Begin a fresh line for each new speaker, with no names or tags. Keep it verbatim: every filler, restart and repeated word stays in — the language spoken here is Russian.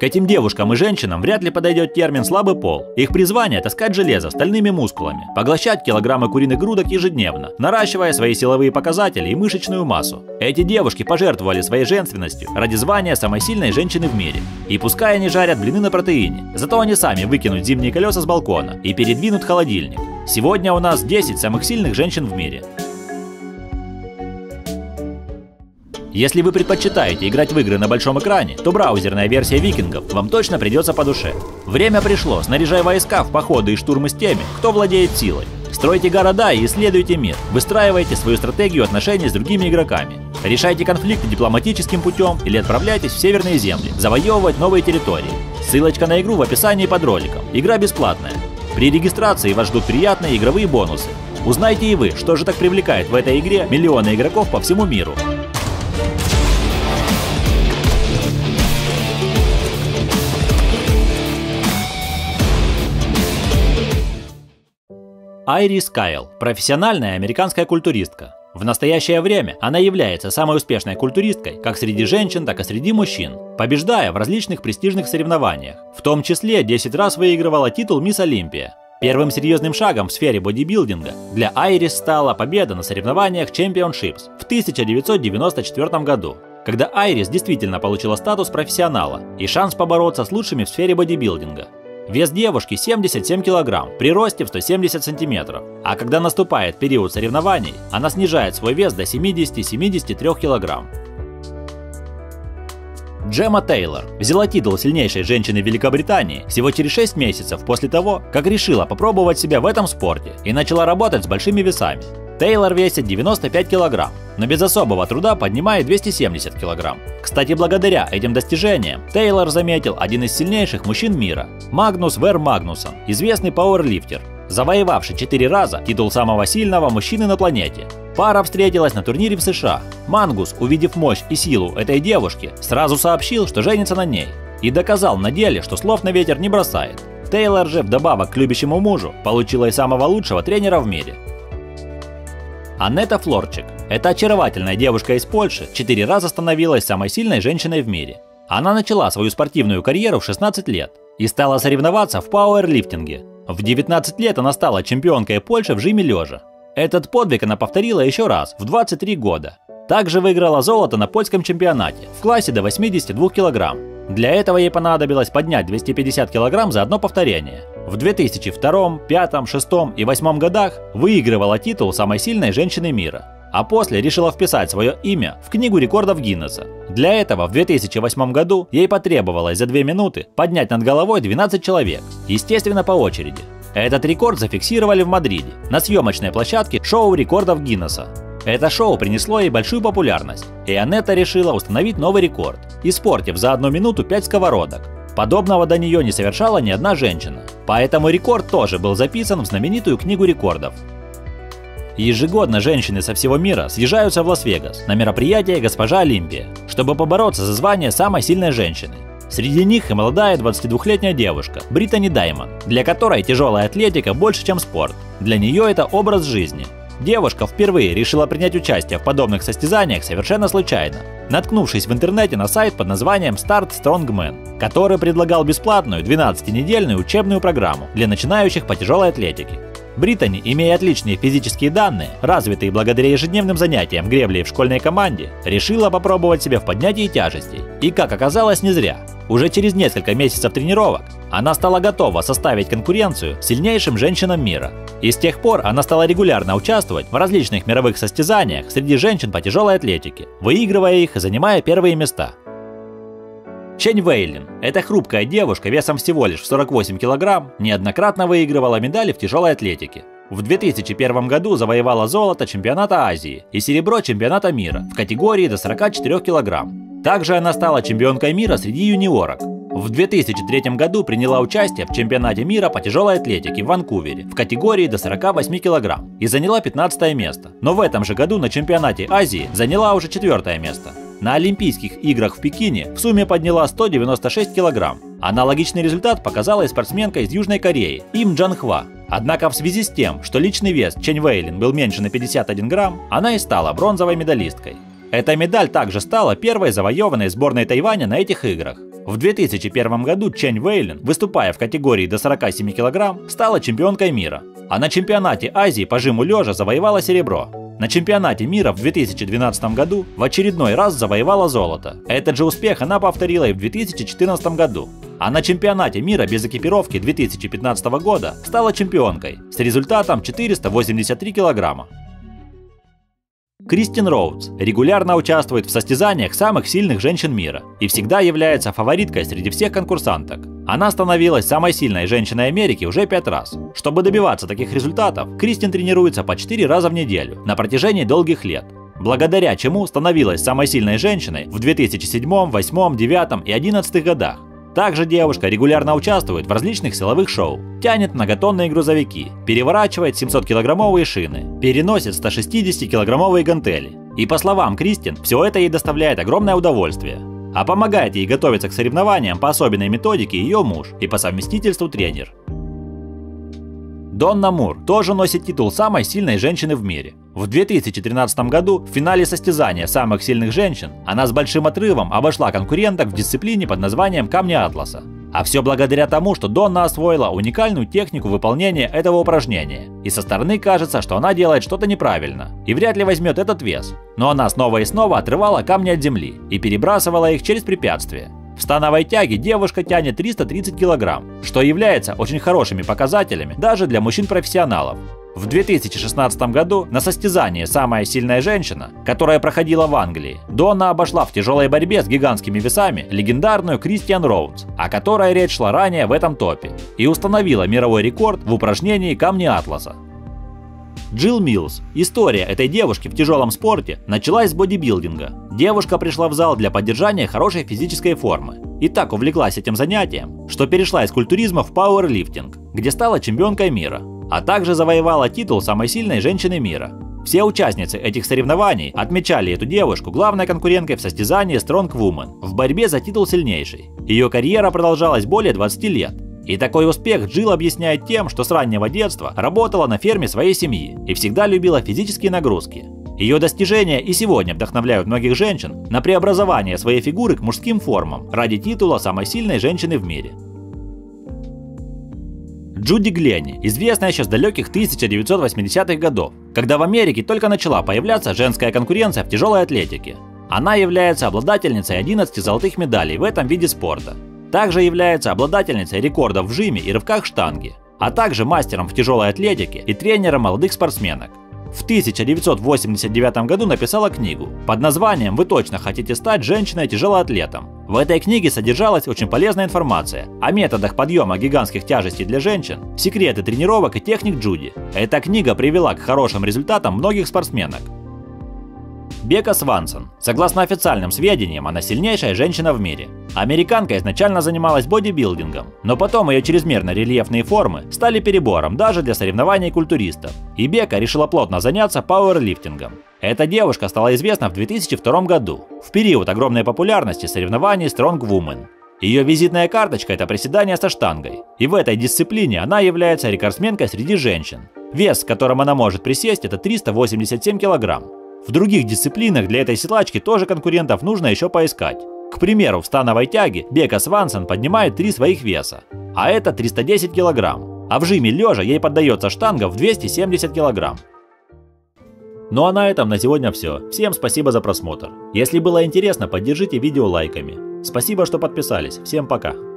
К этим девушкам и женщинам вряд ли подойдет термин «слабый пол». Их призвание – таскать железо стальными мускулами, поглощать килограммы куриных грудок ежедневно, наращивая свои силовые показатели и мышечную массу. Эти девушки пожертвовали своей женственностью ради звания самой сильной женщины в мире. И пускай они жарят блины на протеине, зато они сами выкинут зимние колеса с балкона и передвинут холодильник. Сегодня у нас десять самых сильных женщин в мире. Если вы предпочитаете играть в игры на большом экране, то браузерная версия Викингов вам точно придется по душе. Время пришло, снаряжай войска в походы и штурмы с теми, кто владеет силой. Стройте города и исследуйте мир, выстраивайте свою стратегию отношений с другими игроками. Решайте конфликты дипломатическим путем или отправляйтесь в северные земли, завоевывать новые территории. Ссылочка на игру в описании под роликом. Игра бесплатная. При регистрации вас ждут приятные игровые бонусы. Узнайте и вы, что же так привлекает в этой игре миллионы игроков по всему миру. Айрис Кайл – профессиональная американская культуристка. В настоящее время она является самой успешной культуристкой как среди женщин, так и среди мужчин, побеждая в различных престижных соревнованиях. В том числе десять раз выигрывала титул Мисс Олимпия. Первым серьезным шагом в сфере бодибилдинга для Айрис стала победа на соревнованиях Championships в тысяча девятьсот девяносто четвёртом году, когда Айрис действительно получила статус профессионала и шанс побороться с лучшими в сфере бодибилдинга. Вес девушки семьдесят семь килограмм при росте в сто семьдесят сантиметров, а когда наступает период соревнований, она снижает свой вес до семидесяти — семидесяти трёх килограмм. Джемма Тейлор взяла титул сильнейшей женщины Великобритании всего через шесть месяцев после того, как решила попробовать себя в этом спорте и начала работать с большими весами. Тейлор весит девяносто пять килограмм, но без особого труда поднимает двести семьдесят килограмм. Кстати, благодаря этим достижениям Тейлор заметил один из сильнейших мужчин мира – Магнус Вер Магнусон, известный пауэрлифтер, завоевавший четыре раза титул самого сильного мужчины на планете. Пара встретилась на турнире в США. Мангус, увидев мощь и силу этой девушки, сразу сообщил, что женится на ней, и доказал на деле, что слов на ветер не бросает. Тейлор же, вдобавок к любящему мужу, получила и самого лучшего тренера в мире. Анетта Флорчик – это очаровательная девушка из Польши, четыре раза становилась самой сильной женщиной в мире. Она начала свою спортивную карьеру в шестнадцать лет и стала соревноваться в пауэрлифтинге. В девятнадцать лет она стала чемпионкой Польши в жиме лежа. Этот подвиг она повторила еще раз в двадцать три года. Также выиграла золото на польском чемпионате в классе до восьмидесяти двух килограмм. Для этого ей понадобилось поднять двести пятьдесят килограмм за одно повторение. В две тысячи втором, две тысячи пятом, две тысячи шестом и две тысячи восьмом годах выигрывала титул самой сильной женщины мира, а после решила вписать свое имя в книгу рекордов Гиннесса. Для этого в две тысячи восьмом году ей потребовалось за две минуты поднять над головой двенадцать человек, естественно по очереди. Этот рекорд зафиксировали в Мадриде, на съемочной площадке шоу рекордов Гиннесса. Это шоу принесло ей большую популярность, и Анетта решила установить новый рекорд, испортив за одну минуту пять сковородок. Подобного до нее не совершала ни одна женщина, поэтому рекорд тоже был записан в знаменитую книгу рекордов. Ежегодно женщины со всего мира съезжаются в Лас-Вегас на мероприятие «Госпожа Олимпия», чтобы побороться за звание самой сильной женщины. Среди них и молодая двадцатидвухлетняя девушка Британи Даймонд, для которой тяжелая атлетика больше, чем спорт. Для нее это образ жизни. Девушка впервые решила принять участие в подобных состязаниях совершенно случайно, наткнувшись в интернете на сайт под названием Start Strongman, который предлагал бесплатную двенадцатинедельную учебную программу для начинающих по тяжелой атлетике. Британи, имея отличные физические данные, развитые благодаря ежедневным занятиям греблей в школьной команде, решила попробовать себя в поднятии тяжестей. И, как оказалось, не зря. Уже через несколько месяцев тренировок она стала готова составить конкуренцию сильнейшим женщинам мира. И с тех пор она стала регулярно участвовать в различных мировых состязаниях среди женщин по тяжелой атлетике, выигрывая их и занимая первые места. Чэнь Вэйлин – это хрупкая девушка весом всего лишь в сорок восемь килограмм, неоднократно выигрывала медали в тяжелой атлетике. В две тысячи первом году завоевала золото чемпионата Азии и серебро чемпионата мира в категории до сорока четырёх килограмм. Также она стала чемпионкой мира среди юниорок. В две тысячи третьем году приняла участие в чемпионате мира по тяжелой атлетике в Ванкувере в категории до сорока восьми килограмм и заняла пятнадцатое место. Но в этом же году на чемпионате Азии заняла уже четвертое место. На Олимпийских играх в Пекине в сумме подняла сто девяносто шесть килограмм. Аналогичный результат показала и спортсменка из Южной Кореи Им Джан Хва. Однако в связи с тем, что личный вес Чэнь Вэйлин был меньше на пятьдесят один грамм, она и стала бронзовой медалисткой. Эта медаль также стала первой завоеванной сборной Тайваня на этих играх. В две тысячи первом году Чэнь Вэйлин, выступая в категории до сорока семи килограмм, стала чемпионкой мира, а на чемпионате Азии по жиму лежа завоевала серебро. На чемпионате мира в две тысячи двенадцатом году в очередной раз завоевала золото. Этот же успех она повторила и в две тысячи четырнадцатом году. А на чемпионате мира без экипировки две тысячи пятнадцатого года стала чемпионкой с результатом четыреста восемьдесят три килограмма. Кристин Роудс регулярно участвует в состязаниях самых сильных женщин мира и всегда является фавориткой среди всех конкурсанток. Она становилась самой сильной женщиной Америки уже пять раз. Чтобы добиваться таких результатов, Кристин тренируется по четыре раза в неделю на протяжении долгих лет, благодаря чему становилась самой сильной женщиной в две тысячи седьмом, две тысячи восьмом, две тысячи девятом и две тысячи одиннадцатом годах. Также девушка регулярно участвует в различных силовых шоу, тянет многотонные грузовики, переворачивает семисоткилограммовые шины, переносит сто шестидесятикилограммовые гантели. И по словам Кристин, все это ей доставляет огромное удовольствие. А помогает ей готовиться к соревнованиям по особенной методике ее муж и по совместительству тренер. Донна Мур тоже носит титул самой сильной женщины в мире. В две тысячи тринадцатом году в финале состязания самых сильных женщин она с большим отрывом обошла конкуренток в дисциплине под названием «Камни Атласа». А все благодаря тому, что Донна освоила уникальную технику выполнения этого упражнения. И со стороны кажется, что она делает что-то неправильно и вряд ли возьмет этот вес. Но она снова и снова отрывала камни от земли и перебрасывала их через препятствия. В становой тяге девушка тянет триста тридцать килограмм, что является очень хорошими показателями даже для мужчин-профессионалов. В две тысячи шестнадцатом году на состязании «Самая сильная женщина», которое проходило в Англии, Донна обошла в тяжелой борьбе с гигантскими весами легендарную Кристин Роудс, о которой речь шла ранее в этом топе, и установила мировой рекорд в упражнении «Камни Атласа». Джилл Миллс. История этой девушки в тяжелом спорте началась с бодибилдинга. Девушка пришла в зал для поддержания хорошей физической формы и так увлеклась этим занятием, что перешла из культуризма в пауэрлифтинг, где стала чемпионкой мира, а также завоевала титул самой сильной женщины мира. Все участницы этих соревнований отмечали эту девушку главной конкуренткой в состязании Strong Woman в борьбе за титул сильнейшей. Ее карьера продолжалась более двадцати лет. И такой успех Джилл объясняет тем, что с раннего детства работала на ферме своей семьи и всегда любила физические нагрузки. Ее достижения и сегодня вдохновляют многих женщин на преобразование своей фигуры к мужским формам ради титула самой сильной женщины в мире. Джуди Гленни, известная еще с далеких тысяча девятьсот восьмидесятых годов, когда в Америке только начала появляться женская конкуренция в тяжелой атлетике. Она является обладательницей одиннадцати золотых медалей в этом виде спорта. Также является обладательницей рекордов в жиме и рывках штанги, а также мастером в тяжелой атлетике и тренером молодых спортсменок. В тысяча девятьсот восемьдесят девятом году написала книгу под названием «Вы точно хотите стать женщиной-тяжелоатлетом?». В этой книге содержалась очень полезная информация о методах подъема гигантских тяжестей для женщин, секреты тренировок и техник Джуди. Эта книга привела к хорошим результатам многих спортсменок. Бека Свансон. Согласно официальным сведениям, она сильнейшая женщина в мире. Американка изначально занималась бодибилдингом, но потом ее чрезмерно рельефные формы стали перебором даже для соревнований культуристов, и Бека решила плотно заняться пауэрлифтингом. Эта девушка стала известна в две тысячи втором году, в период огромной популярности соревнований Strong Woman. Ее визитная карточка – это приседания со штангой, и в этой дисциплине она является рекордсменкой среди женщин. Вес, с которым она может присесть, это триста восемьдесят семь килограмм. В других дисциплинах для этой силачки тоже конкурентов нужно еще поискать. К примеру, в становой тяге Бека Свансон поднимает три своих веса, а это триста десять килограмм, а в жиме лежа ей поддается штанга в двести семьдесят килограмм. Ну а на этом на сегодня все. Всем спасибо за просмотр. Если было интересно, поддержите видео лайками. Спасибо, что подписались. Всем пока.